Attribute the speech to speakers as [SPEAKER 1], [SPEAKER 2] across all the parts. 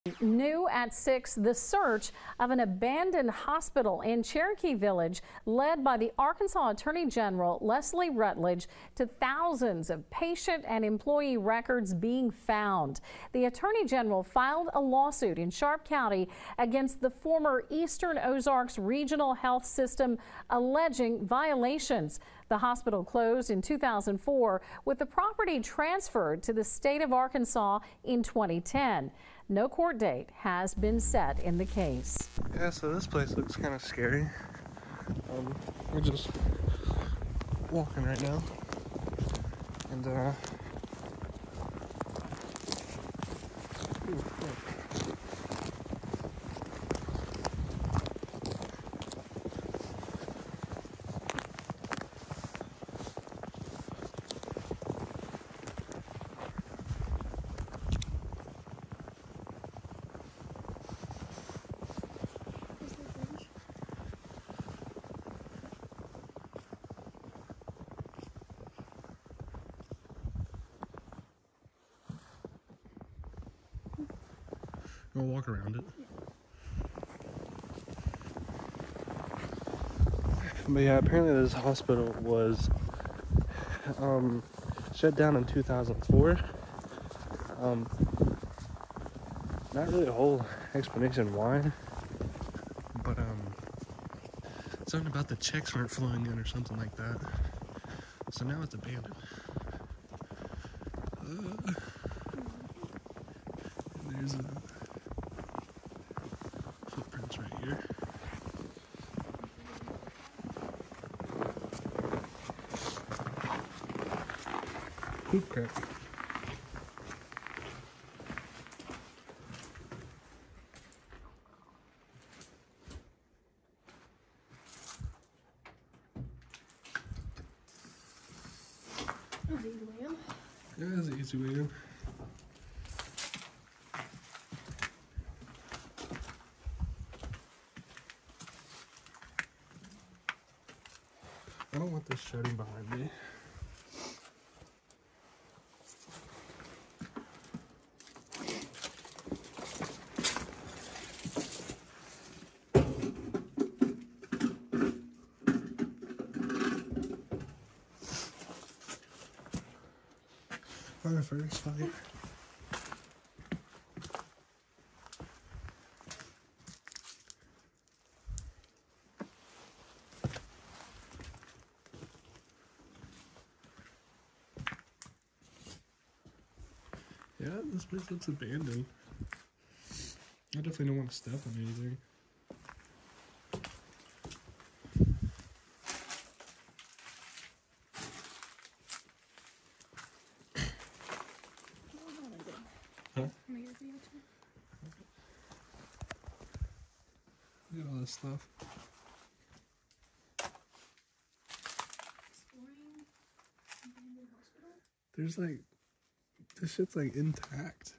[SPEAKER 1] New at 6, the search of an abandoned hospital in Cherokee Village, led by the Arkansas Attorney General Leslie Rutledge, to thousands of patient and employee records being found. The Attorney General filed a lawsuit in Sharp County against the former Eastern Ozarks Regional Health System, alleging violations. The hospital closed in 2004, with the property transferred to the state of Arkansas in 2010. No court date has been set in the case.
[SPEAKER 2] Yeah, so this place looks kind of scary. We're just walking right now, and ooh, look. We'll walk around it. But yeah, apparently this hospital was shut down in 2004. Not really a whole explanation why, but something about the checks weren't flowing in or something like that. So now it's abandoned. And there's footprints right here. Hoop crack. Yeah, that's an easy way in. I don't want this shutting behind me. Fire first, fire. Yeah, this place looks abandoned. I definitely don't want to step on anything. Huh? Look at all this stuff. There's like, this shit's like intact.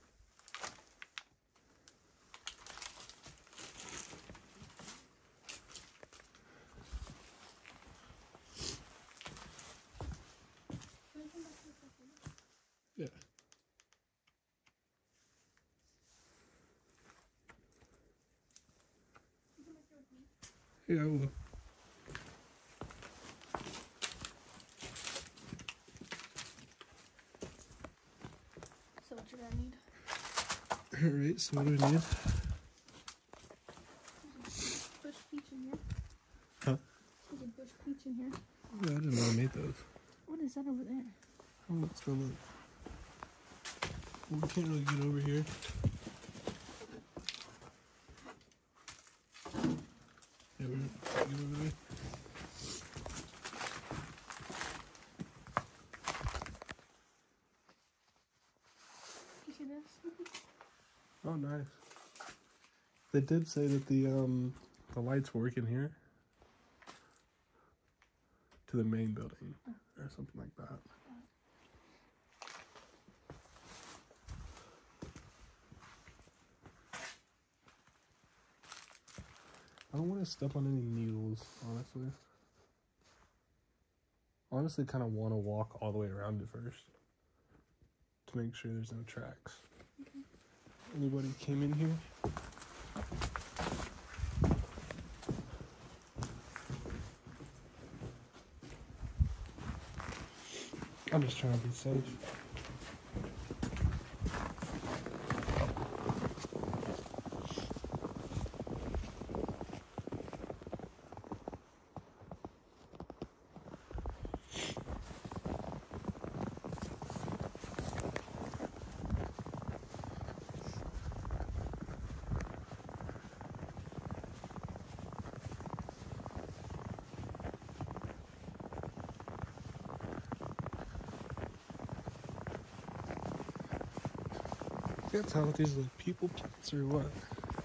[SPEAKER 2] Yeah. Yeah, I will.
[SPEAKER 3] So what you're gonna need?
[SPEAKER 2] Alright, so what do we need?
[SPEAKER 3] Bush peach in here.
[SPEAKER 2] Huh?
[SPEAKER 3] There's a bush peach in here.
[SPEAKER 2] Yeah, I didn't know I made those.
[SPEAKER 3] What is that over there?
[SPEAKER 2] Oh, let's go look. Well, we can't really get over here. Yeah, we're gonna get over there.
[SPEAKER 3] You see this?
[SPEAKER 2] Oh, nice. They did say that the lights work in here to the main building or something like that. I don't want to step on any needles, honestly. Honestly, kind of want to walk all the way around it first to make sure there's no tracks.
[SPEAKER 3] Okay.
[SPEAKER 2] Anybody came in here? I'm just trying to be safe. Can't tell if these are like people plants or what.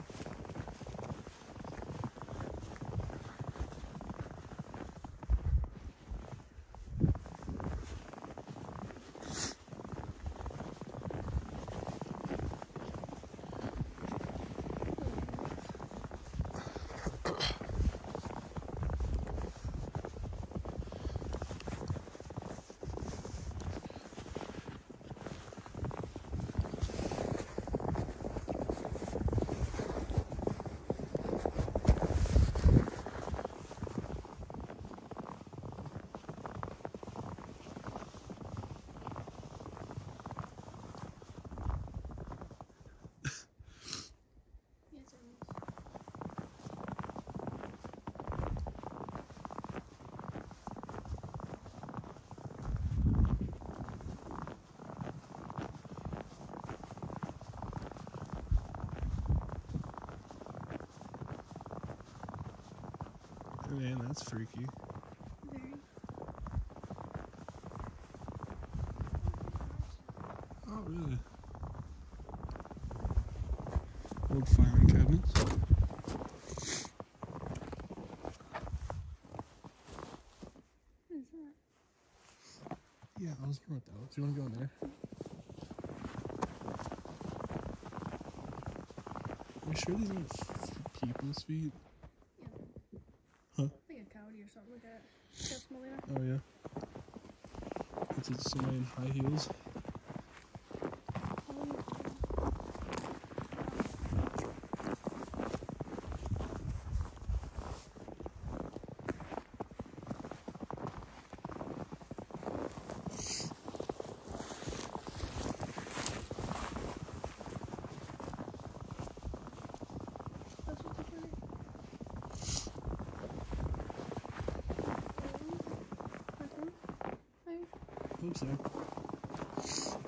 [SPEAKER 3] Yes, it is.
[SPEAKER 2] Man, that's freaky.
[SPEAKER 3] Very.
[SPEAKER 2] Oh, really? Old filing cabinets.
[SPEAKER 3] What is that?
[SPEAKER 2] Yeah, I was wondering what that was. Do you want to go in there? Are you sure these aren't people's feet?
[SPEAKER 3] Yeah.
[SPEAKER 2] Huh?
[SPEAKER 3] Like a coyote or something like that. That smell like that?
[SPEAKER 2] Oh, yeah. It's somebody in high heels.
[SPEAKER 3] That's what's up there. Bathroom? Maybe?
[SPEAKER 2] Hope so.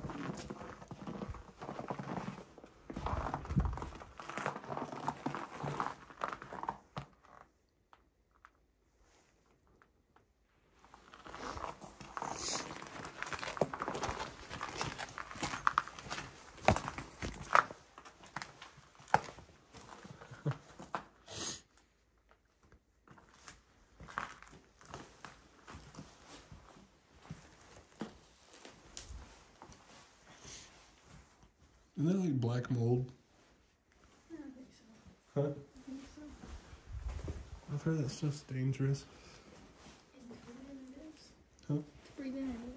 [SPEAKER 2] Isn't that like black mold?
[SPEAKER 3] I don't think so.
[SPEAKER 2] Huh?
[SPEAKER 3] I think so.
[SPEAKER 2] I've heard that stuff's dangerous.
[SPEAKER 3] And breathe in it is.
[SPEAKER 2] Huh?
[SPEAKER 3] Breathe in it is.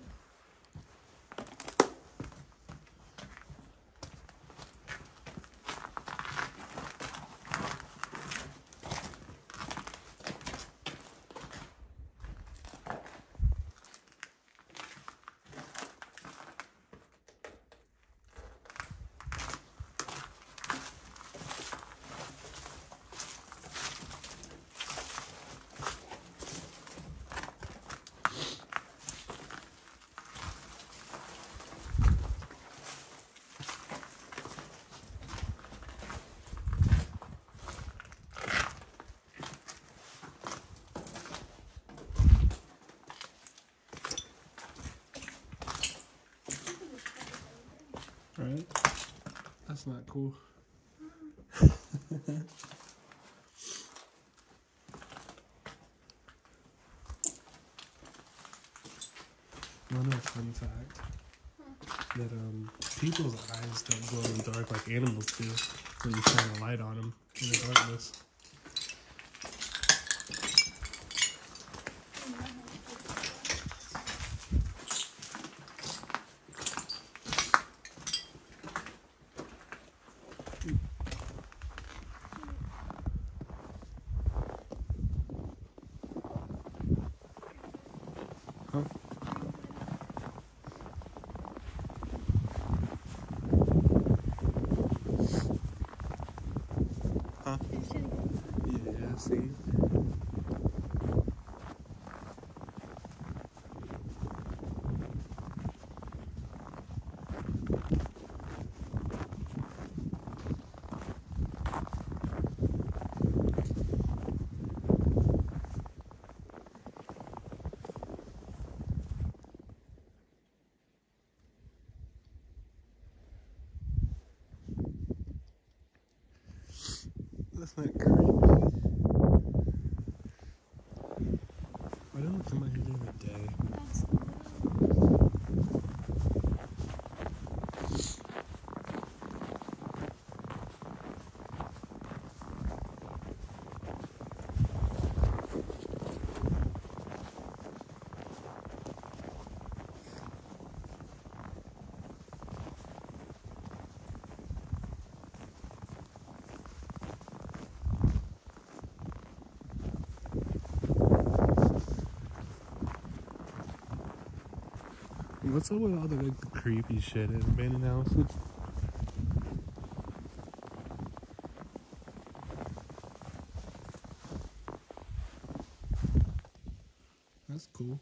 [SPEAKER 2] Right? That's not cool. Well, no fun fact that people's eyes don't glow in the dark like animals do when you shine a light on them in the darkness. Huh?
[SPEAKER 3] You should have.
[SPEAKER 2] Yeah, see? That's not creepy. Why don't we come out here during the day?
[SPEAKER 3] That's
[SPEAKER 2] What's up with all the like, creepy shit at abandoned houses? That's cool.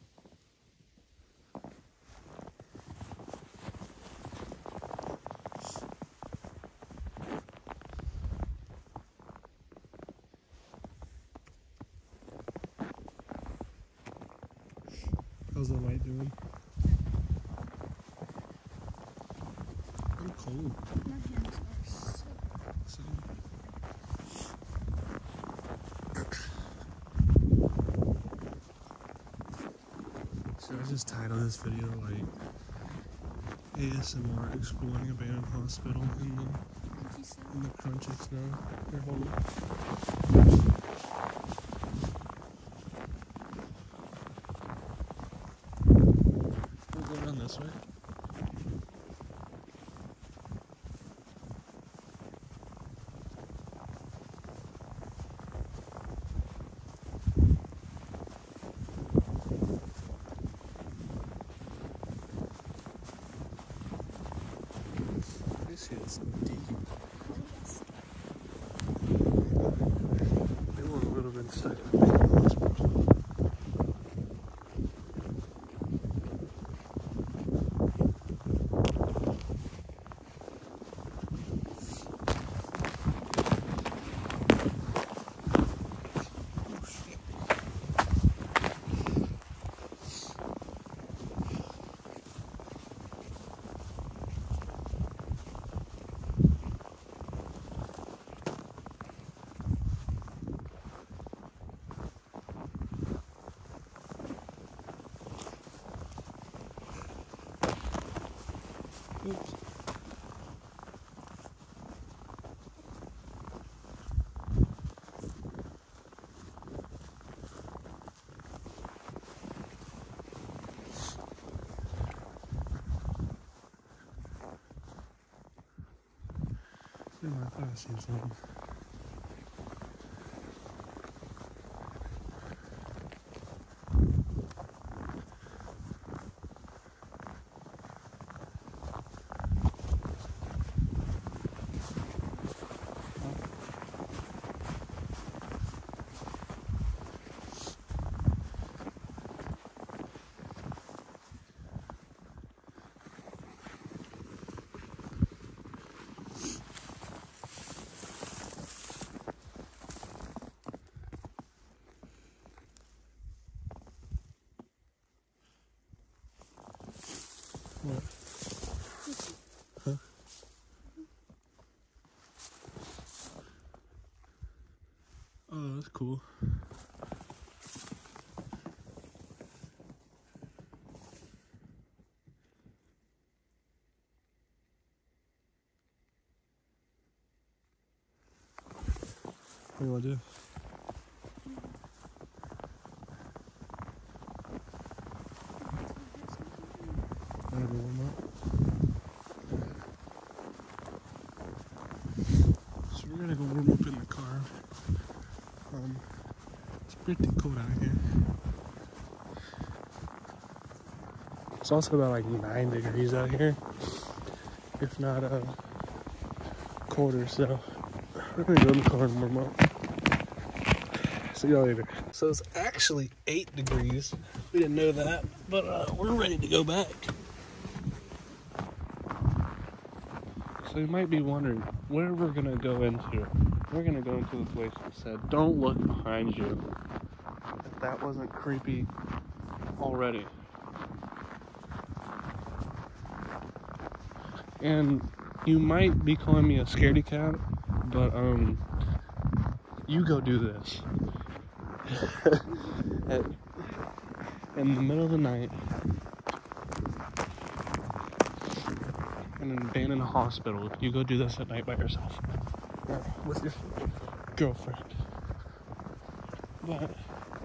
[SPEAKER 2] How's the light doing? I'm cold.
[SPEAKER 3] my hands are so.
[SPEAKER 2] So. Should I just title this video like ASMR exploring abandoned hospital in the crunchy snow? Here, hold it. We'll go down this way. This shit's deep. They were a little bit stuck in the hospital. Oops. I thought I seen something. What? Huh? Oh, that's cool. What do you want to do? Want to go warm up? So we're gonna go warm up in the car. It's pretty cold out here. It's also about like 9 degrees out here, if not colder. So We're gonna go in the car and warm up. See y'all later. So it's actually 8 degrees. We didn't know that, but we're ready to go back. So you might be wondering where we're gonna go into. We're gonna go into the place that said, "Don't look behind you." If that wasn't creepy already. And you might be calling me a scaredy cat, but you go do this. In the middle of the night, in an abandoned hospital, you go do this at night by yourself. Or with your girlfriend. But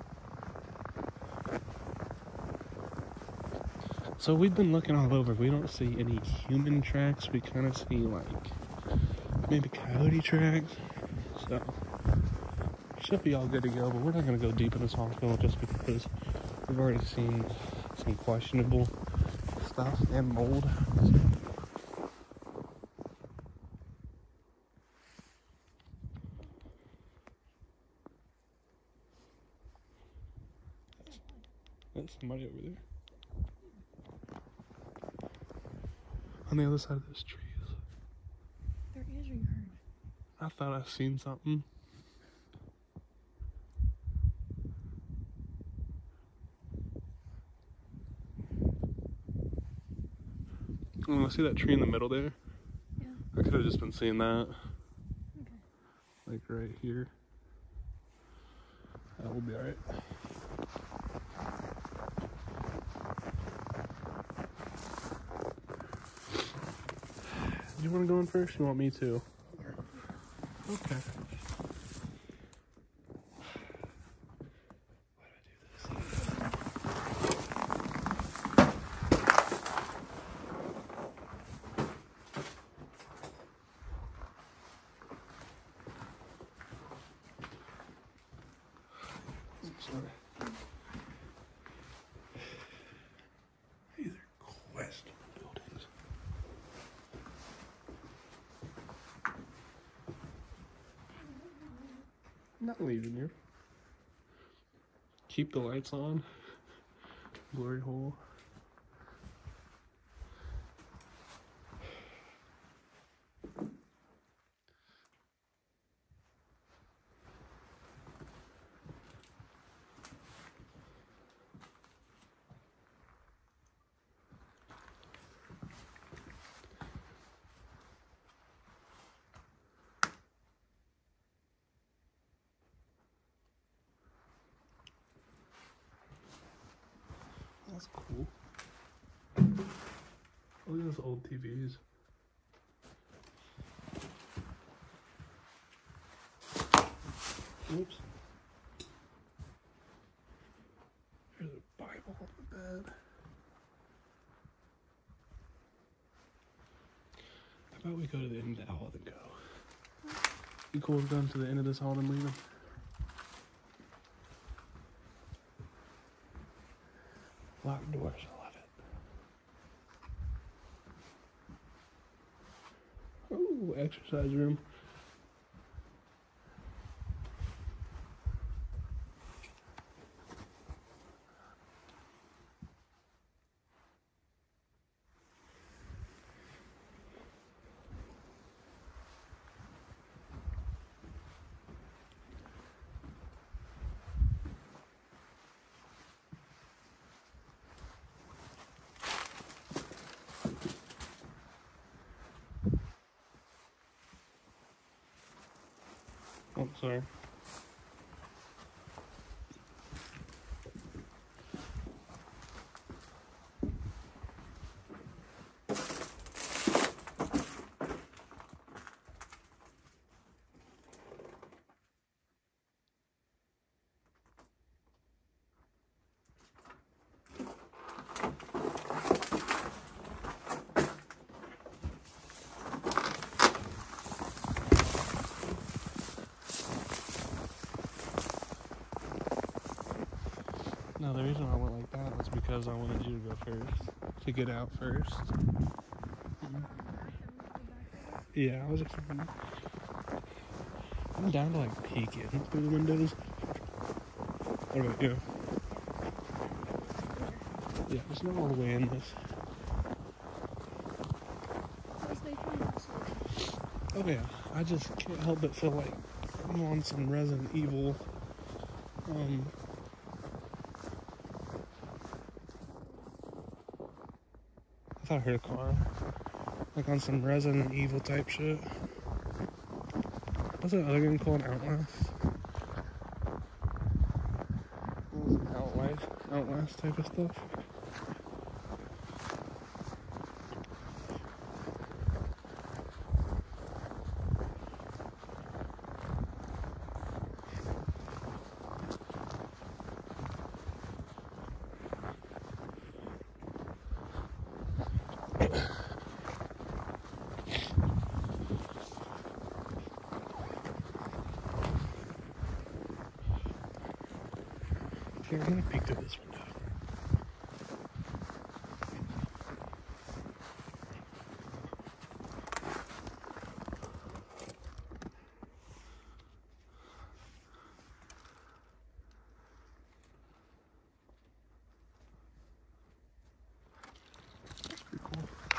[SPEAKER 2] so we've been looking all over. We don't see any human tracks. We kind of see like maybe coyote tracks. So should be all good to go. But we're not gonna go deep in this hospital just because we've already seen some questionable stuff and mold. There's somebody over there. On the other side of those trees.
[SPEAKER 3] There is, or you heard?
[SPEAKER 2] I thought I seen something. Oh, see that tree in the middle there?
[SPEAKER 3] Yeah.
[SPEAKER 2] I could have just been seeing that.
[SPEAKER 3] Okay.
[SPEAKER 2] Like right here. That will be alright. You want to go in first? You want me to? Okay. Sorry. These are questionable buildings. I'm not leaving you. Keep the lights on. Glory hole. That's cool. Look at those old TVs. Oops. There's a Bible on the bed. How about we go to the end of the hall and go? You cool with going to the end of this hall and leaving? Locked doors, I love it. Ooh, exercise room. Oh, sorry. No, the reason I went like that was because I wanted you to go first, to get out first. Yeah, I was expecting. I'm down to like peek in through the windows. What about you? Yeah, it's not all the way in this. Oh yeah, I just can't help but feel like I'm on some Resident Evil. I thought I heard a car. Like on some Resident Evil type shit. What's that other game called? Outlast? What was it? Outlast type of stuff? Here, I'm gonna peek through this window. That's pretty cool.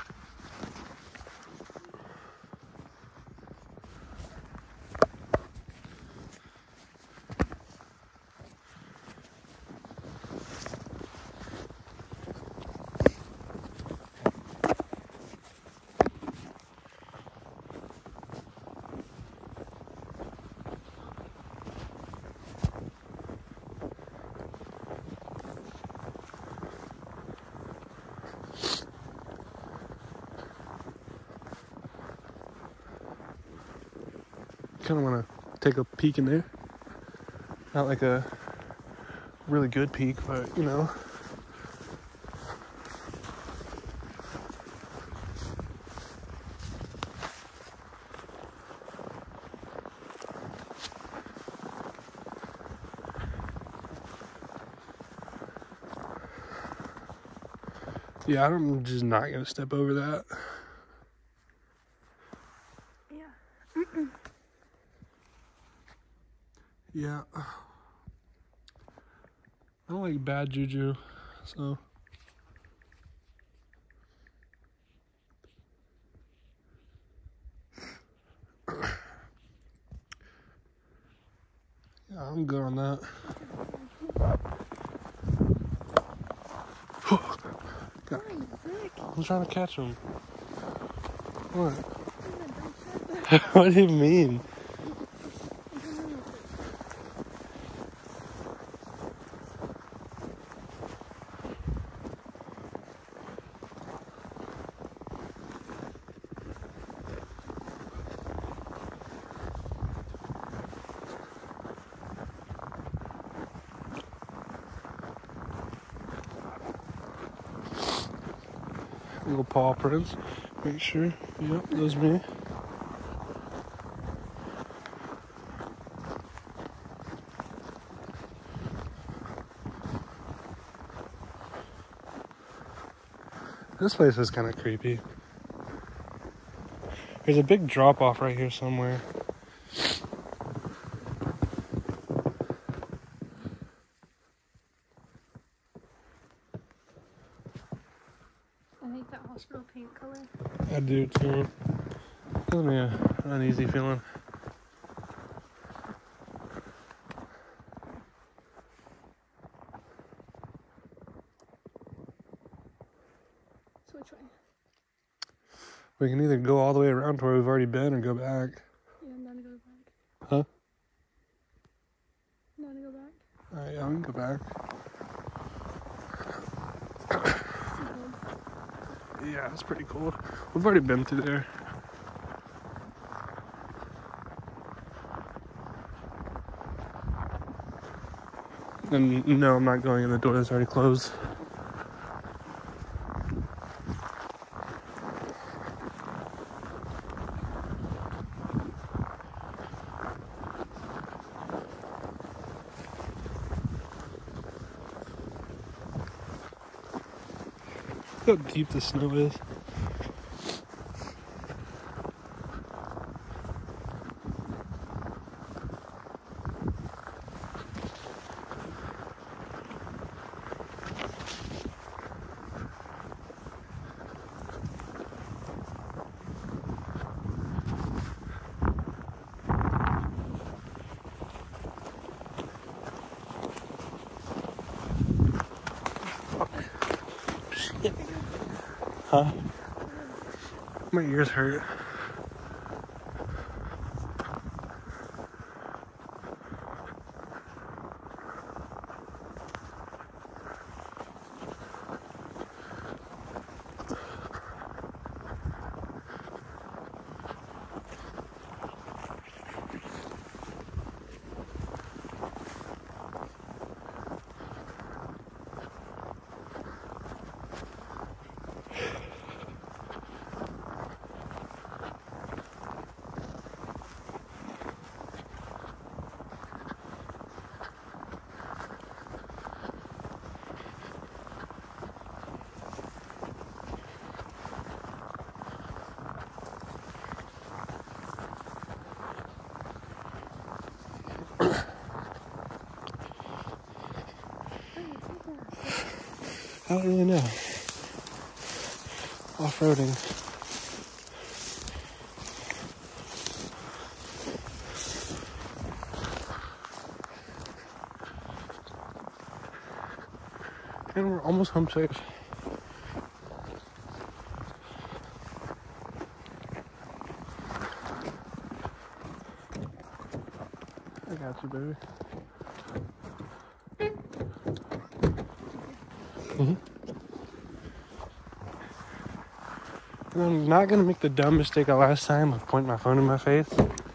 [SPEAKER 2] Kind of want to take a peek in there. Not like a really good peek, but you know. Yeah, I'm just not gonna step over that. Yeah. I don't like bad juju, so. Yeah, I'm good on that. God. I'm trying to catch him. What? What do you mean? Little paw prints. Make sure. Yep, that's me. This place is kind of creepy. There's a big drop off right here somewhere.
[SPEAKER 3] I hate that hospital paint color.
[SPEAKER 2] I do too. Gives me an uneasy feeling.
[SPEAKER 3] So which way?
[SPEAKER 2] We can either go all the way around to where we've already been or go back.
[SPEAKER 3] Yeah, I'm down to go back.
[SPEAKER 2] Huh?
[SPEAKER 3] I'm down to go back.
[SPEAKER 2] Alright, yeah, we can go back. Yeah, it's pretty cold. We've already been through there. And no, I'm not going in the door that's already closed. Look how deep the snow is. Huh? My ears hurt. I don't really know. Off-roading. And we're almost home safe. I got you, baby. And I'm not gonna make the dumb mistake of last time of pointing my phone in my face.